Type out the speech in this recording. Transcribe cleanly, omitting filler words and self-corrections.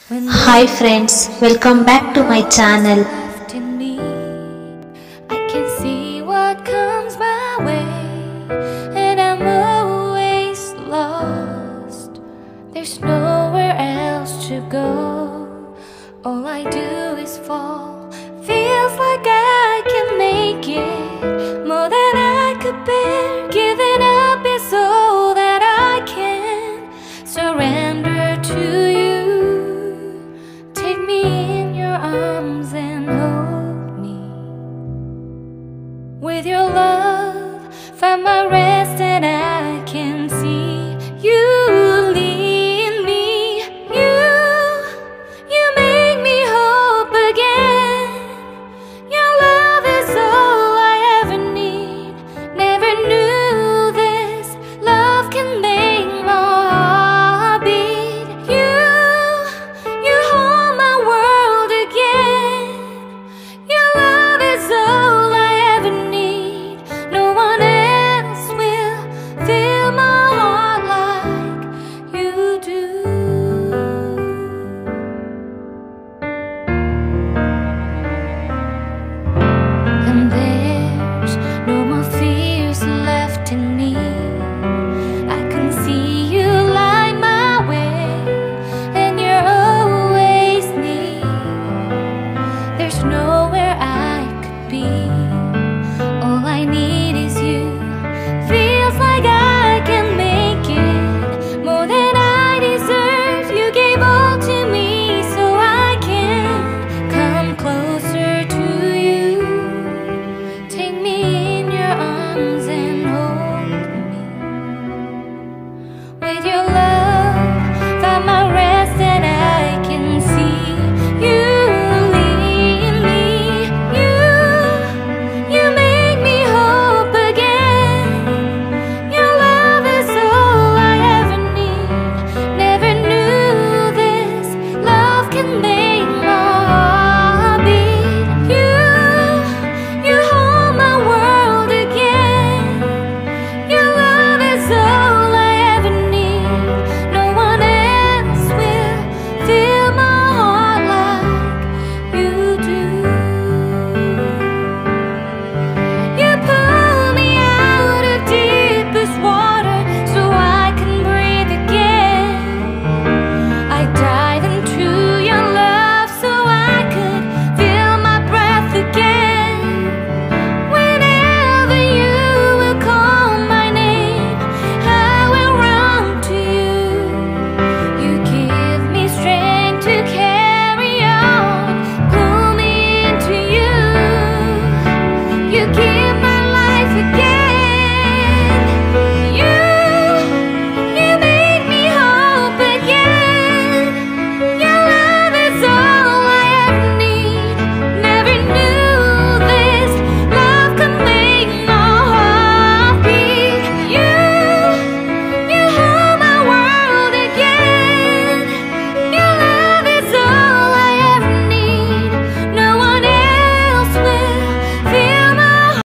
Hi friends, welcome back to my channel. I can see what comes my way, and I'm always lost. There's nowhere else to go. All I do is fall. Feels like I can make it more than I could bear.